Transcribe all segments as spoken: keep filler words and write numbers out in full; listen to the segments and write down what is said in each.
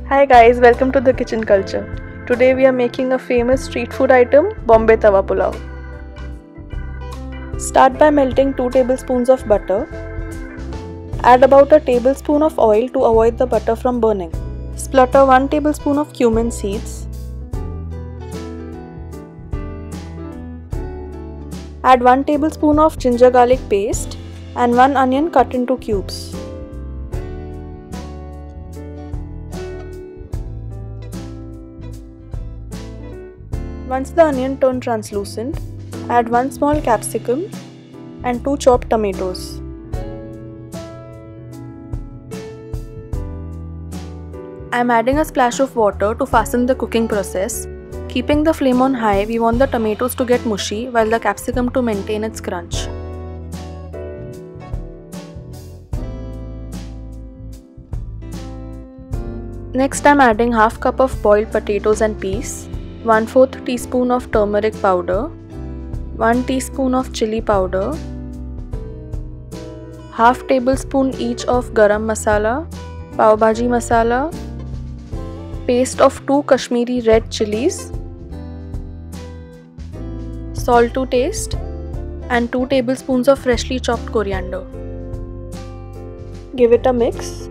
Hi guys, welcome to the kitchen culture. Today we are making a famous street food item, Bombay Tawa Pulav. Start by melting two tablespoons of butter. Add about a tablespoon of oil to avoid the butter from burning. Splutter one tablespoon of cumin seeds. Add one tablespoon of ginger garlic paste and one onion cut into cubes. Once the onion turns translucent, add one small capsicum and two chopped tomatoes. I am adding a splash of water to fasten the cooking process. Keeping the flame on high, we want the tomatoes to get mushy while the capsicum to maintain its crunch. Next, I am adding half cup of boiled potatoes and peas, one fourth teaspoon of turmeric powder, one teaspoon of chilli powder, half tablespoon each of garam masala, Bhaji masala, paste of two Kashmiri red chillies, salt to taste, and two tablespoons of freshly chopped coriander. Give it a mix.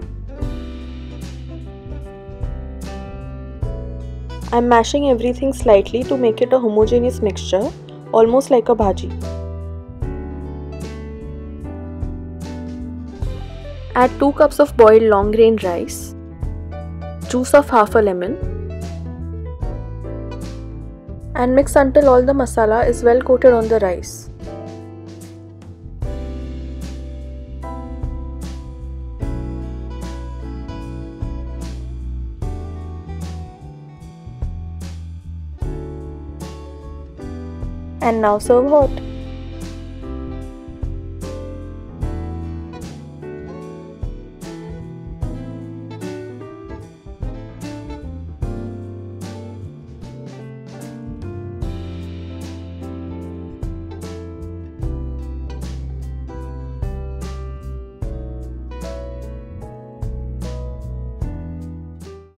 I am mashing everything slightly to make it a homogeneous mixture, almost like a bhaji. Add two cups of boiled long grain rice, juice of half a lemon, and mix until all the masala is well coated on the rice. And now serve hot.